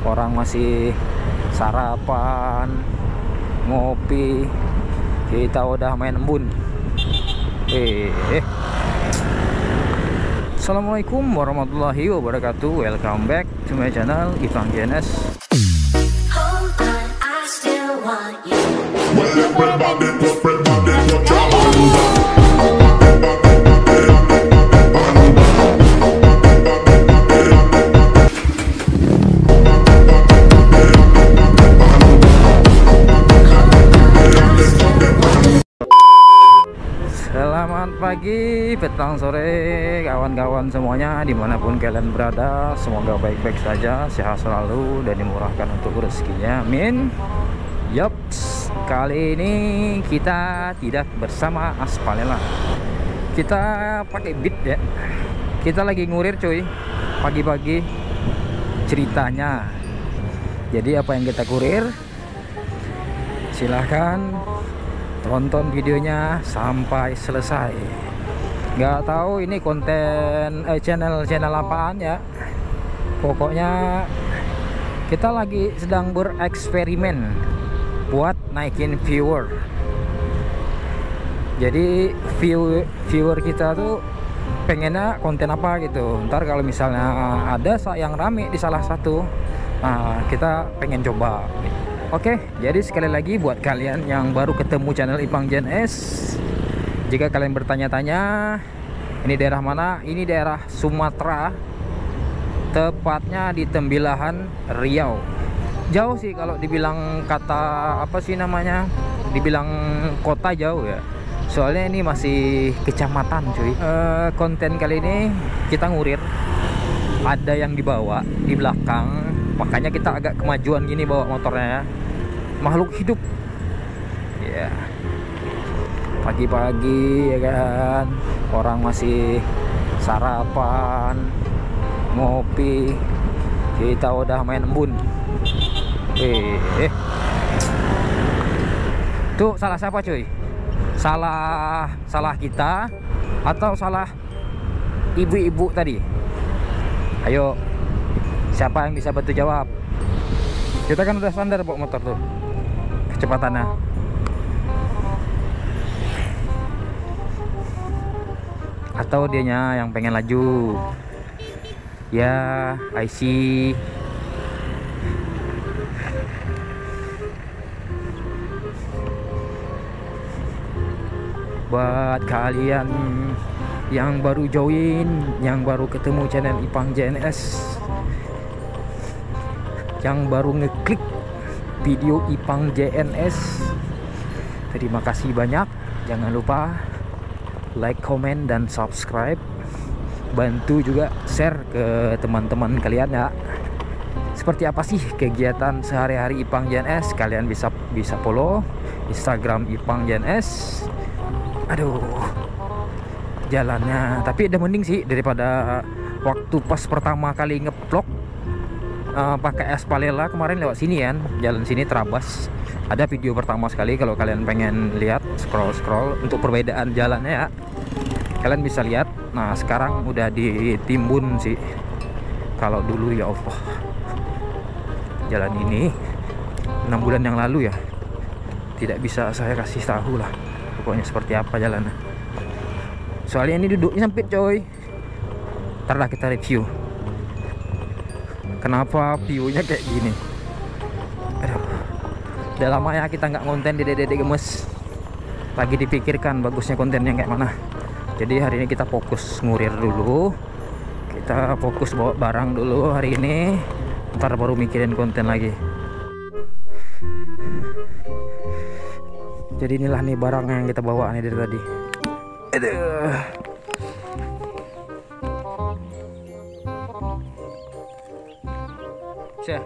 Orang masih sarapan, ngopi, kita udah main embun. Assalamualaikum warahmatullahi wabarakatuh. Welcome back to my channel Ipang JNS. Selamat pagi, petang, sore, kawan-kawan semuanya dimanapun kalian berada. Semoga baik-baik saja, sehat selalu, dan dimurahkan untuk rezekinya, amin. Yups, kali ini kita tidak bersama Aspalela. Kita pakai beat ya. Kita lagi ngurir cuy, pagi-pagi ceritanya. Jadi apa yang kita kurir, silahkan tonton videonya sampai selesai. Nggak tahu ini konten channel apaan ya. Pokoknya kita lagi sedang bereksperimen buat naikin viewer. Jadi viewer kita tuh pengennya konten apa gitu. Ntar kalau misalnya ada yang rame di salah satu, nah kita pengen coba. Oke, jadi sekali lagi buat kalian yang baru ketemu channel Ipang JNS, jika kalian bertanya-tanya ini daerah mana, ini daerah Sumatera, tepatnya di Tembilahan, Riau. Jauh sih kalau dibilang kata apa sih namanya, dibilang kota jauh ya, soalnya ini masih kecamatan cuy. Konten kali ini kita ngurir, ada yang dibawa di belakang, makanya kita agak kemajuan gini bawa motornya ya. Makhluk hidup ya, pagi-pagi ya kan, orang masih sarapan, ngopi, kita udah main embun. Tuh salah siapa cuy? Salah kita atau salah ibu-ibu tadi? Ayo, siapa yang bisa bantu jawab? Kita kan udah standar bawa motor tuh kecepatannya. Atau dianya yang pengen laju? Ya, I see. Buat kalian yang baru join, yang baru ketemu channel Ipang JNS, yang baru ngeklik video Ipang JNS, terima kasih banyak. Jangan lupa like, comment, dan subscribe. Bantu juga share ke teman-teman kalian ya. Seperti apa sih kegiatan sehari-hari Ipang JNS? Kalian bisa follow Instagram Ipang JNS. Aduh, jalannya tapi udah mending sih daripada waktu pas pertama kali ngevlog pakai Aspalela kemarin lewat sini kan, jalan sini terabas. Ada video pertama sekali, kalau kalian pengen lihat scroll untuk perbedaan jalannya ya, kalian bisa lihat. Nah sekarang udah ditimbun sih. Kalau dulu ya Allah, jalan ini 6 bulan yang lalu ya, tidak bisa saya kasih tahu lah pokoknya seperti apa jalannya, soalnya ini duduknya sempit coy. Ntar lah kita review kenapa view-nya kayak gini. Aduh, udah lama ya kita nggak konten di Dede Gemes. Lagi dipikirkan bagusnya kontennya kayak mana. Jadi hari ini kita fokus ngurir dulu, kita fokus bawa barang dulu hari ini, ntar baru mikirin konten lagi. Jadi inilah nih barang yang kita bawa nih dari tadi. Aduh. Cek.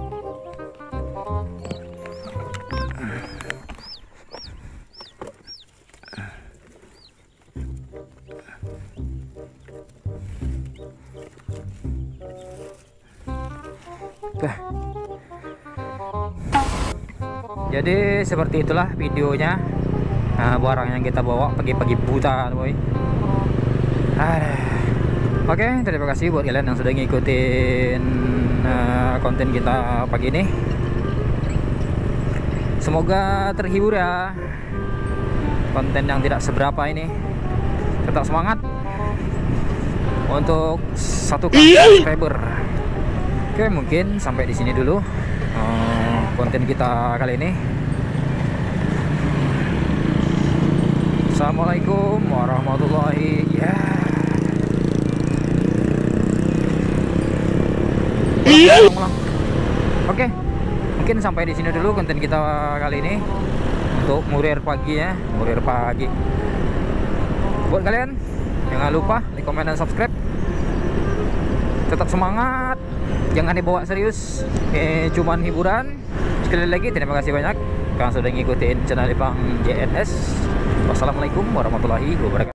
Jadi seperti itulah videonya. Nah, barang yang kita bawa pagi-pagi buta boy. Oke, terima kasih buat kalian yang sudah ngikutin konten kita pagi ini. Semoga terhibur ya. Konten yang tidak seberapa ini. Tetap semangat untuk 1K subscriber. Oke, mungkin sampai di sini dulu konten kita kali ini. Assalamualaikum warahmatullahi Oke, mungkin sampai di sini dulu konten kita kali ini untuk Murir pagi ya, Murir pagi. Buat kalian jangan lupa like, komen, dan subscribe. Tetap semangat, jangan dibawa serius. Cuman hiburan. Sekali lagi terima kasih banyak kalian sudah ngikutin channel Ipang JNS. Wassalamualaikum warahmatullahi wabarakatuh.